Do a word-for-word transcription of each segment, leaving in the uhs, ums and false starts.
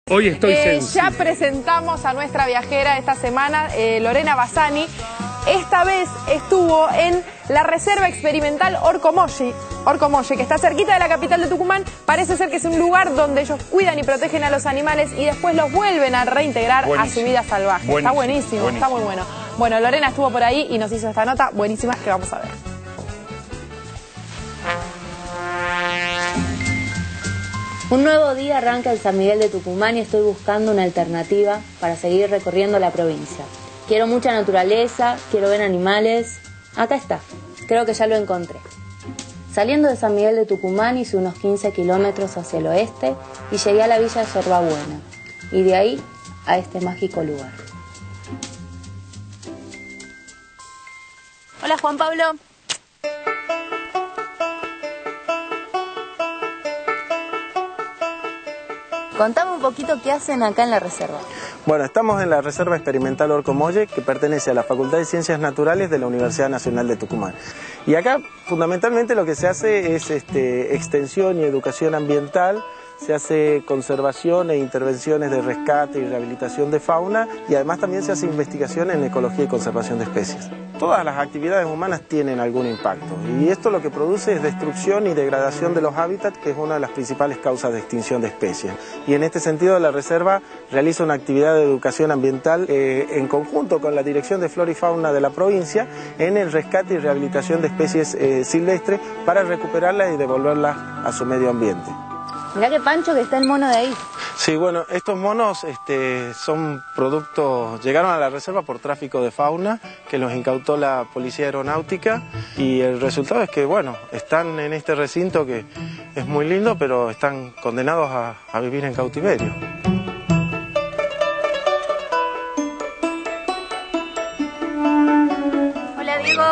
Hoy estoy eh, sensible. Ya presentamos a nuestra viajera esta semana, eh, Lorena Bassani. Esta vez estuvo en la Reserva Experimental Orcomolle, Orcomolle, que está cerquita de la capital de Tucumán. Parece ser que es un lugar donde ellos cuidan y protegen a los animales y después los vuelven a reintegrar buenísimo. a su vida salvaje. Buenísimo. Está buenísimo, buenísimo, está muy bueno. Bueno, Lorena estuvo por ahí y nos hizo esta nota buenísima que vamos a ver. Un nuevo día arranca en San Miguel de Tucumán y estoy buscando una alternativa para seguir recorriendo la provincia. Quiero mucha naturaleza, quiero ver animales. Acá está, creo que ya lo encontré. Saliendo de San Miguel de Tucumán hice unos quince kilómetros hacia el oeste y llegué a la villa de Yerbabuena. Y de ahí a este mágico lugar. Hola Juan Pablo. Contame un poquito qué hacen acá en la reserva. Bueno, estamos en la Reserva Experimental Orcomolle, que pertenece a la Facultad de Ciencias Naturales de la Universidad Nacional de Tucumán. Y acá, fundamentalmente, lo que se hace es este, extensión y educación ambiental, se hace conservación e intervenciones de rescate y rehabilitación de fauna, y además también se hace investigación en ecología y conservación de especies. Todas las actividades humanas tienen algún impacto, y esto lo que produce es destrucción y degradación de los hábitats, que es una de las principales causas de extinción de especies. Y en este sentido la Reserva realiza una actividad de educación ambiental eh, en conjunto con la Dirección de Flora y Fauna de la provincia en el rescate y rehabilitación de especies eh, silvestres para recuperarlas y devolverlas a su medio ambiente. Mirá qué pancho que está el mono de ahí. Sí, bueno, estos monos este, son productos, llegaron a la reserva por tráfico de fauna, que los incautó la Policía Aeronáutica, y el resultado es que, bueno, están en este recinto que es muy lindo, pero están condenados a, a vivir en cautiverio. Hola Diego.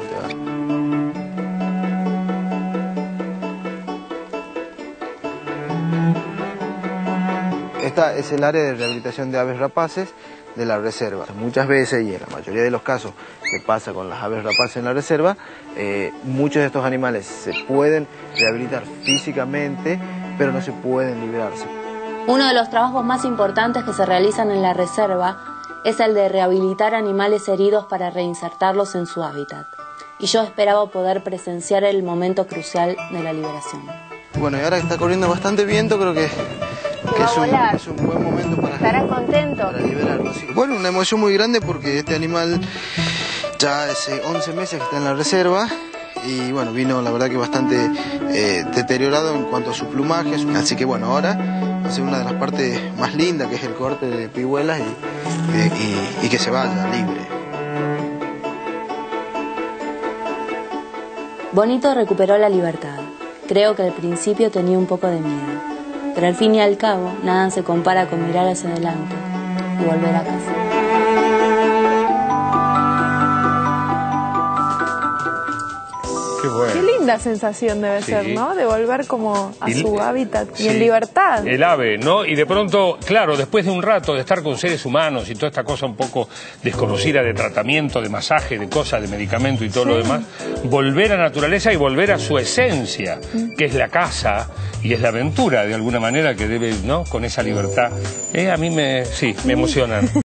Esta es el área de rehabilitación de aves rapaces de la reserva. Muchas veces, y en la mayoría de los casos que pasa con las aves rapaces en la reserva, eh, muchos de estos animales se pueden rehabilitar físicamente, pero no se pueden liberarse. Uno de los trabajos más importantes que se realizan en la reserva es el de rehabilitar animales heridos para reinsertarlos en su hábitat. Y yo esperaba poder presenciar el momento crucial de la liberación. Bueno, y ahora está corriendo bastante viento, creo que... que es un, es un buen momento para, ¿Estarás contento? para liberarlo. Sí. Bueno, una emoción muy grande porque este animal ya hace once meses que está en la reserva y bueno, vino la verdad que bastante eh, deteriorado en cuanto a su plumaje, así que bueno, ahora va a ser una de las partes más lindas, que es el corte de pihuelas y, y, y, y que se vaya libre. Bonito recuperó la libertad. Creo que al principio tenía un poco de miedo. Pero al fin y al cabo, nada se compara con mirar hacia adelante y volver a casa. Qué bueno. Qué linda sensación debe Sí. ser, ¿no? De volver como a Y- su hábitat y Sí. en libertad. El ave, ¿no? Y de pronto, claro, después de un rato de estar con seres humanos y toda esta cosa un poco desconocida de tratamiento, de masaje, de cosas, de medicamento y todo Sí. lo demás, volver a la naturaleza y volver a su esencia, que es la casa y es la aventura, de alguna manera, que debe, ¿no? Con esa libertad. Eh, a mí me, sí, me emocionan.